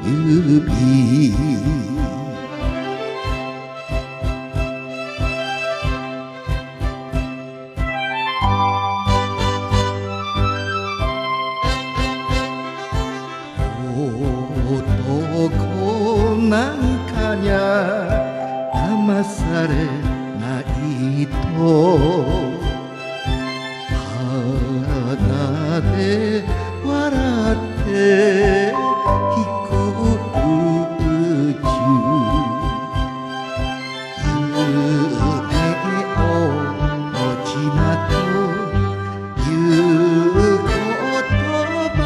指男なんかにゃ騙されないと鼻で笑って飛行宇宙夢を持ちなという言葉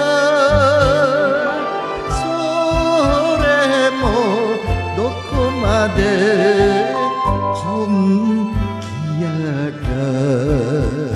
それもどこまで本気やら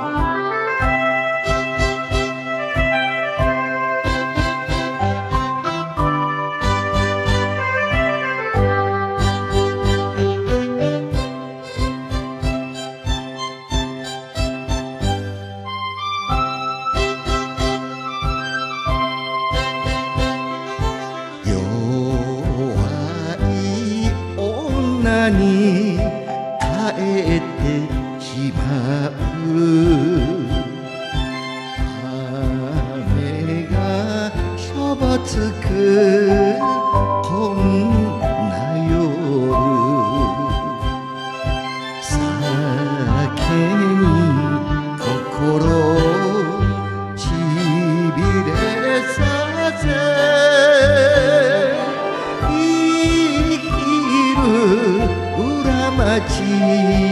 女に帰ってしまう雨がしょぼつくこんな夜酒に心しびれさせ裏町